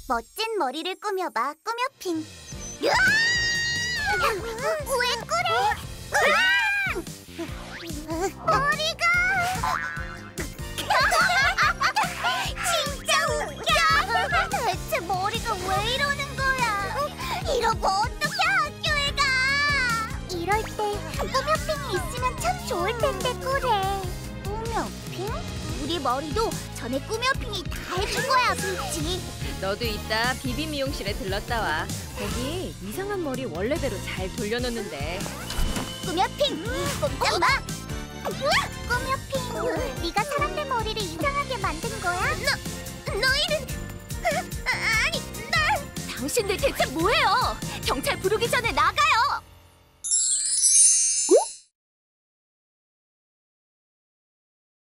멋진 머리를 꾸며봐, 꾸며핑. 으아! 왜 그래? 머리가 진짜 웃겨. 대체 머리가 왜 이러는 거야? 이러고 어떻게 학교에 가? 이럴 때 꾸며핑이 있으면 참 좋을 텐데. 그래. 꾸며핑? 우리 머리도 전에 꾸며핑이 다 해준 거야, 그렇지? 너도 이따 비비 미용실에 들렀다 와. 거기 이상한 머리 원래대로 잘 돌려놓는데. 꾸며핑! 꼼짝 마! 꾸며핑, 네가 사람들 머리를 이상하게 만든 거야? 너희는... 아니, 날... 당신들 대체 뭐예요? 경찰 부르기 전에 나가!